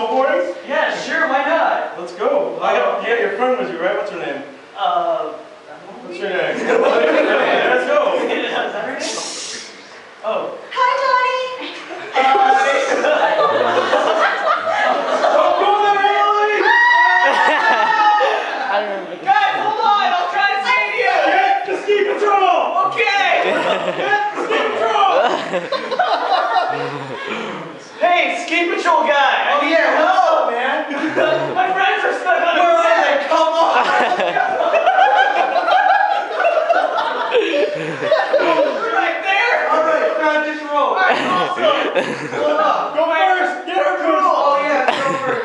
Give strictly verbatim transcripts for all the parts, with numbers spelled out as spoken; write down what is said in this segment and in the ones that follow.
snowboarding? Yeah, sure, why not? Let's go. I got, yeah, your friend with you, right? What's her name? Uh, What's your name? Let's go. Is that her name? Oh. Hi, Johnny. Don't go there, Haley! I remember. Guys, hold on, I'll try to save you! Get the ski patrol! Okay! Get the ski patrol! Hey, ski patrol guy! I need your help, man! My friends are stuck on a Where are cliff. they? Come on! Right there! Alright, grab this rope. Alright, awesome! Hold up. Go first! Get her first! Oh yeah, go first.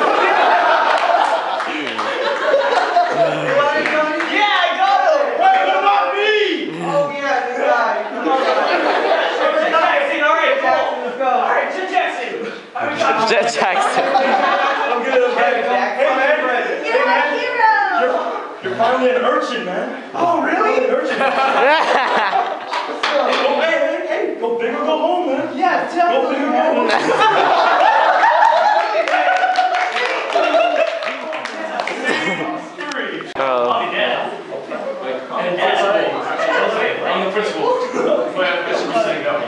Yeah, I got him! Wait, what about me? Oh yeah, the guy. Jet Jackson, alright, cool. Let's go. Alright, Jet Jackson. Alright, got Jet Jackson. I'm good, I'm good. Hey, man. You're my hero. You're, you're finally an urchin, man. Oh, really? An urchin. Go, hey, hey, hey. Go big or go home, man. Yeah, Go big or go home. Three. Oh. I'll be dead. And that's right. I'm the principal. Wait, I should be saying go.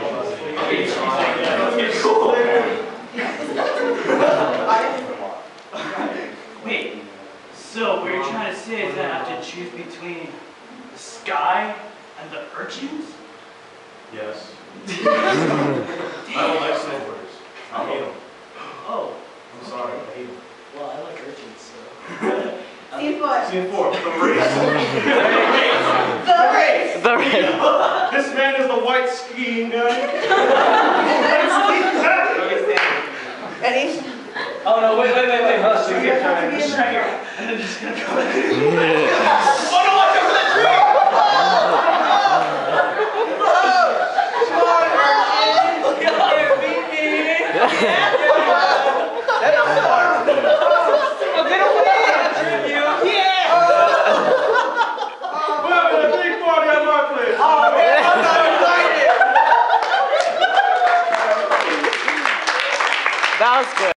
Wait, so what you're trying to say is that I have to choose between the sky and the urchins? Yes. I don't like snowboarders. I hate them. Oh, I'm sorry, I hate them. well, I like urchins, so. Scene four. Scene four, the race. The race. The red. This man is the white skiing guy. And he's Oh no, wait, wait, wait, wait. Let's just get trying. Just try here. And then just gonna go. Oh no, watch over the tree! Come on, Urchin! You beat me! Yeah! I'm gonna win! You! Yeah! We're having a big party at my place. Oh man, I'm not excited! That was good.